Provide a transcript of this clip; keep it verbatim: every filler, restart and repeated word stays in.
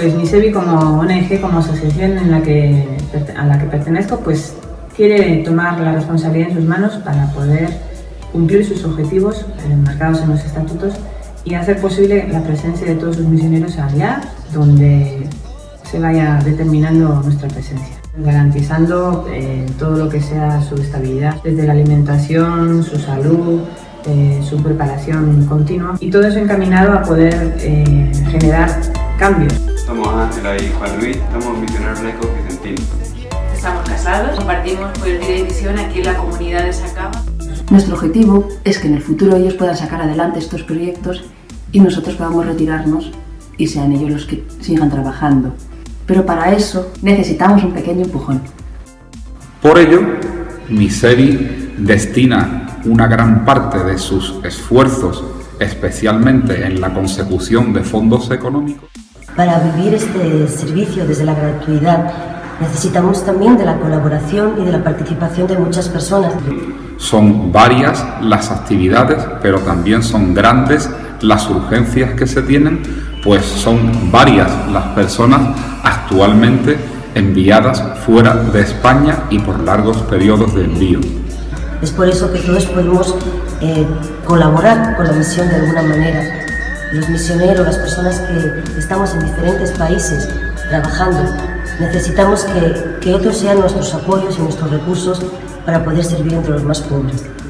Pues Misevi, como O N G, como asociación en la que, a la que pertenezco, pues quiere tomar la responsabilidad en sus manos para poder cumplir sus objetivos eh, marcados en los estatutos y hacer posible la presencia de todos sus misioneros allá donde se vaya determinando nuestra presencia, garantizando eh, todo lo que sea su estabilidad, desde la alimentación, su salud, eh, su preparación continua, y todo eso encaminado a poder eh, generar cambios. Somos Ángela y Juan Luis, somos misioneros laicos vicentinos. Estamos casados, compartimos pues, vida y visión aquí en la comunidad de Sacaba. Nuestro objetivo es que en el futuro ellos puedan sacar adelante estos proyectos y nosotros podamos retirarnos y sean ellos los que sigan trabajando. Pero para eso necesitamos un pequeño empujón. Por ello, Misevi destina una gran parte de sus esfuerzos, especialmente en la consecución de fondos económicos. Para vivir este servicio desde la gratuidad necesitamos también de la colaboración y de la participación de muchas personas. Son varias las actividades, pero también son grandes las urgencias que se tienen, pues son varias las personas actualmente enviadas fuera de España y por largos periodos de envío. Es por eso que todos podemos eh, colaborar con la misión de alguna manera. Los misioneros, las personas que estamos en diferentes países trabajando, necesitamos que, que otros sean nuestros apoyos y nuestros recursos para poder servir entre los más pobres.